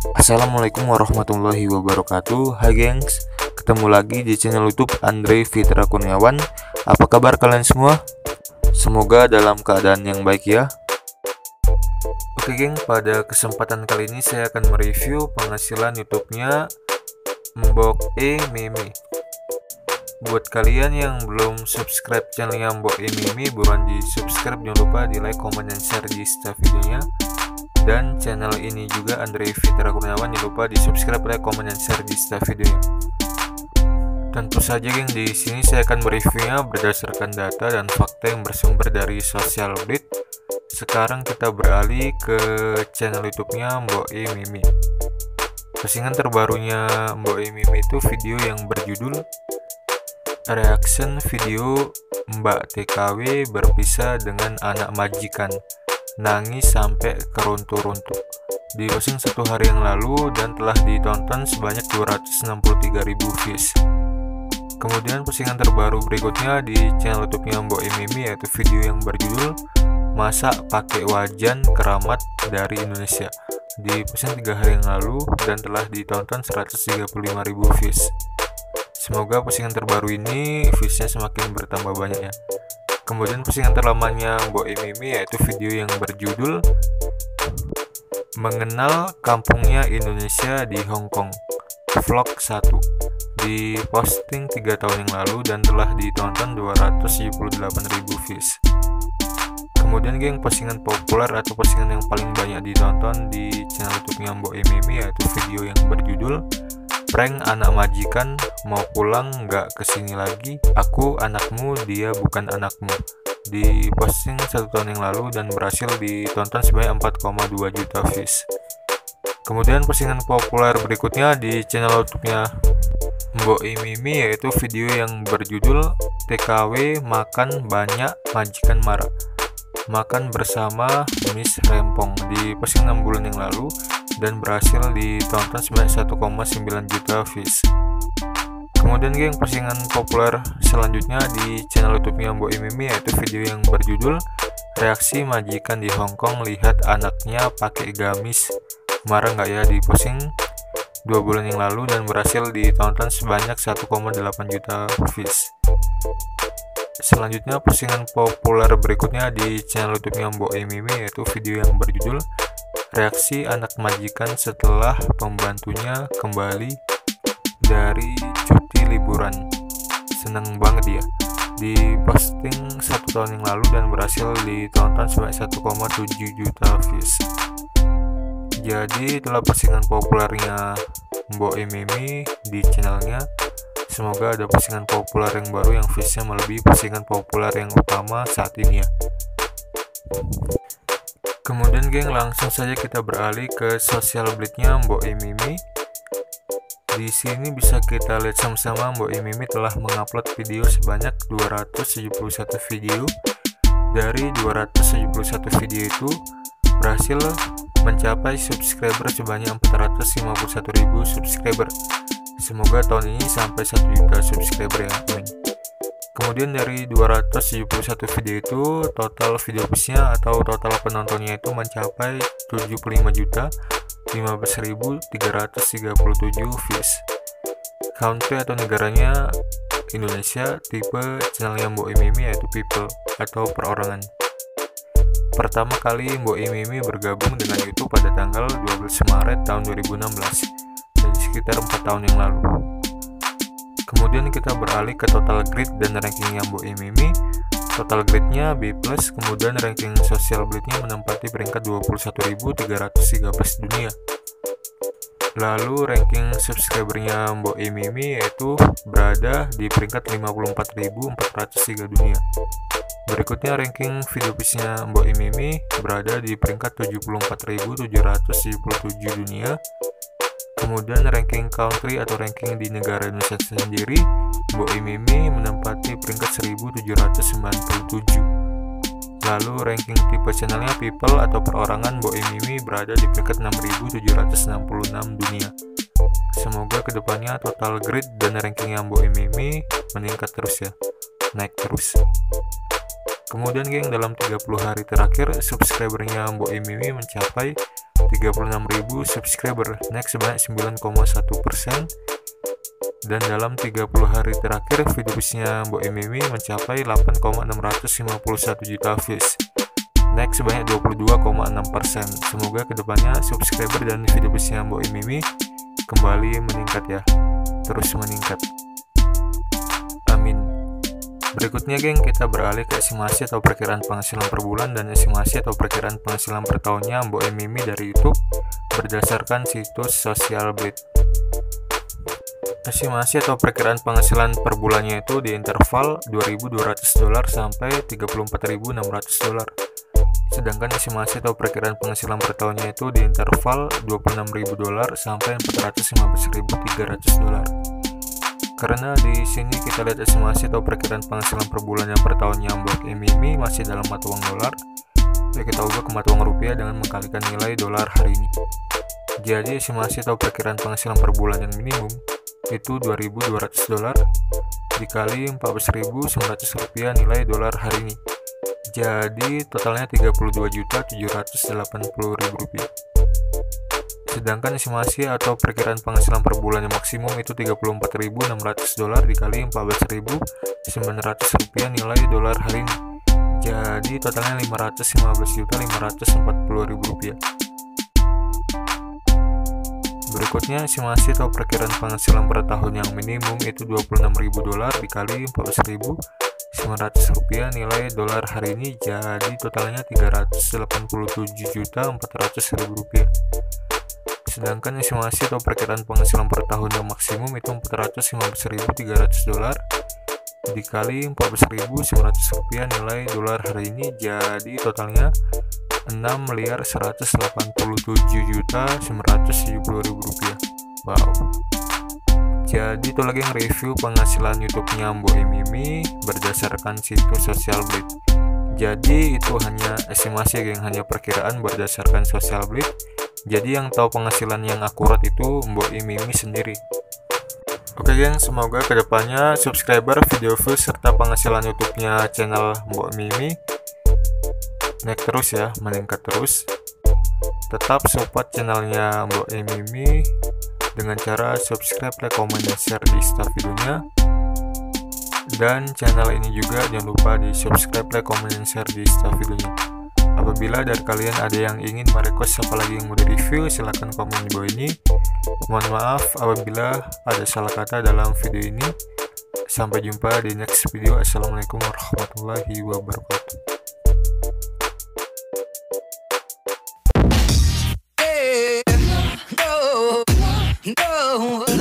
Assalamualaikum warahmatullahi wabarakatuh. Hai gengs, ketemu lagi di channel YouTube Andre Fitra Kurniawan. Apa kabar kalian semua? Semoga dalam keadaan yang baik ya. Oke geng, pada kesempatan kali ini saya akan mereview penghasilan YouTube-nya Mbok E Mimi. Buat kalian yang belum subscribe channelnya Mbok E Mimi, buruan di subscribe, jangan lupa di like, comment, dan share di setiap videonya. Dan channel ini juga Andre Fitra Kurniawan, jangan lupa di subscribe, like, comment, dan share di setiap videonya. Tentu saja geng, di sini saya akan mereviewnya berdasarkan data dan fakta yang bersumber dari Social Blade. Sekarang kita beralih ke channel YouTube-nya Mbok E Mimi. Postingan terbarunya Mbok E Mimi itu video yang berjudul Reaction Video Mbak TKW Berpisah Dengan Anak Majikan, Nangis Sampai Keruntuh-runtuh. Diposting 1 hari yang lalu dan telah ditonton sebanyak 263.000 views. Kemudian postingan terbaru berikutnya di channel YouTube-nya Mbok E Mimi yaitu video yang berjudul Masak Pakai Wajan Keramat dari Indonesia. Diposting 3 hari yang lalu dan telah ditonton 135.000 views. Semoga postingan terbaru ini viewsnya semakin bertambah banyak ya. Kemudian postingan terlamanya Mbok E Mimi yaitu video yang berjudul Mengenal Kampungnya Indonesia di Hong Kong Vlog 1. Diposting 3 tahun yang lalu dan telah ditonton 278.000 views. Kemudian geng, postingan populer atau postingan yang paling banyak ditonton di channel YouTube-nya Mbok E Mimi yaitu video yang berjudul Prank Anak Majikan Mau Pulang Nggak Kesini Lagi, Aku Anakmu Dia Bukan Anakmu. Diposting 1 tahun yang lalu dan berhasil ditonton sebanyak 4,2 juta views. Kemudian postingan populer berikutnya di channel YouTube-nya Mbok E Mimi yaitu video yang berjudul TKW Makan Banyak Majikan Marah, Makan Bersama Miss Rempong. Diposting 6 bulan yang lalu dan berhasil ditonton sebanyak 1,9 juta views. Kemudian geng, postingan populer selanjutnya di channel YouTube-nya Mbok E Mimi yaitu video yang berjudul Reaksi Majikan di Hong Kong Lihat Anaknya Pakai Gamis, Marah Nggak Ya. Diposting 2 bulan yang lalu dan berhasil ditonton sebanyak 1,8 juta views. Selanjutnya postingan populer berikutnya di channel YouTube-nya Mbok E Mimi yaitu video yang berjudul Reaksi Anak Majikan Setelah Pembantunya Kembali dari Cuti Liburan. Seneng banget ya. Diposting 1 tahun yang lalu dan berhasil ditonton sebanyak 1,7 juta views. Jadi itulah postingan populernya Mbok E Mimi di channelnya. Semoga ada postingan populer yang baru yang viewsnya melebihi postingan populer yang utama saat ini ya. Kemudian geng, langsung saja kita beralih ke Social Blade-nya Mbok E Mimi. Di sini bisa kita lihat sama-sama Mbok E Mimi telah mengupload video sebanyak 271 video. Dari 271 video itu berhasil mencapai subscriber sebanyak 451.000 subscriber. Semoga tahun ini sampai 1 juta subscriber ya teman. Kemudian dari 271 video itu total video viewsnya atau total penontonnya itu mencapai 75.015.337 views. Country atau negaranya Indonesia, tipe channelnya Mbok E Mimi yaitu people atau perorangan. Pertama kali Mbok E Mimi bergabung dengan YouTube pada tanggal 12 Maret tahun 2016, jadi sekitar 4 tahun yang lalu. Kemudian kita beralih ke total grade dan rankingnya Mbok E Mimi. Total grade-nya B+, kemudian ranking Social Blade-nya menempati peringkat 21.313 dunia. Lalu ranking subscribernya Mbok E Mimi yaitu berada di peringkat 54.403 dunia. Berikutnya ranking video views-nya Mbok E Mimi berada di peringkat 74.777 dunia. Kemudian ranking country atau ranking di negara Indonesia sendiri, Mbok E Mimi menempati peringkat 1797. Lalu ranking tipe channelnya people atau perorangan, Mbok E Mimi berada di peringkat 6766 dunia. Semoga kedepannya total grade dan rankingnya Mbok E Mimi meningkat terus ya, naik terus. Kemudian geng, dalam 30 hari terakhir subscribernya Mbok E Mimi mencapai 36.000 subscriber, naik sebanyak 9,1%. Dan dalam 30 hari terakhir videosnya Mbok Mimi mencapai 8,651 juta views, naik sebanyak 22,6%. Semoga kedepannya subscriber dan videosnya Mbok Mimi kembali meningkat ya, terus meningkat. Amin. Berikutnya geng, kita beralih ke estimasi atau perkiraan penghasilan per bulan dan estimasi atau perkiraan penghasilan per tahunnya Mbok Mimi dari YouTube berdasarkan situs Social Blade. Estimasi atau perkiraan penghasilan per bulannya itu di interval $2.200 sampai $34.600. Sedangkan estimasi atau perkiraan penghasilan per tahunnya itu di interval $26.000 sampai $415.300. Karena di sini kita lihat estimasi atau perkiraan penghasilan per bulan yang per tahunnya Mbok Mimi masih dalam mata uang dolar, ya kita ubah ke mata uang rupiah dengan mengkalikan nilai dolar hari ini. Jadi estimasi atau perkiraan penghasilan per bulan yang minimum itu $2.200 dikali Rp14.900 nilai dolar hari ini. Jadi totalnya Rp32.780.000. Sedangkan estimasi atau perkiraan penghasilan per bulan yang maksimum itu Rp34.600 dikali Rp14.900 nilai dolar hari ini. Jadi totalnya Rp515.540.000. Berikutnya estimasi atau perkiraan penghasilan per tahun yang minimum itu $26.000 dikali Rp14.900 nilai dolar hari ini. Jadi totalnya Rp387.400.000. Sedangkan estimasi atau perkiraan penghasilan per tahun yang maksimum itu Rp415.300 dikali Rp14.900 nilai dolar hari ini. Jadi totalnya Rp6.187.970.000. Wow. Jadi itu lagi nge-review penghasilan YouTube-nya Mbok Mimi berdasarkan situs Social Blade. Jadi itu hanya estimasi geng, hanya perkiraan berdasarkan Social Blade. Jadi yang tahu penghasilan yang akurat itu Mbok Mimi sendiri. Oke geng, semoga kedepannya subscriber, video views, serta penghasilan YouTube-nya channel Mbok Mimi naik terus ya, meningkat terus. Tetap support channelnya Mbok Mimi dengan cara subscribe, like, comment, dan share di staff videonya. Dan channel ini juga jangan lupa di subscribe, like, comment, dan share di staff videonya. Apabila dari kalian ada yang ingin merequest apalagi yang mau di review, silahkan komen di bawah ini. Mohon maaf apabila ada salah kata dalam video ini. Sampai jumpa di next video. Assalamualaikum warahmatullahi wabarakatuh. No.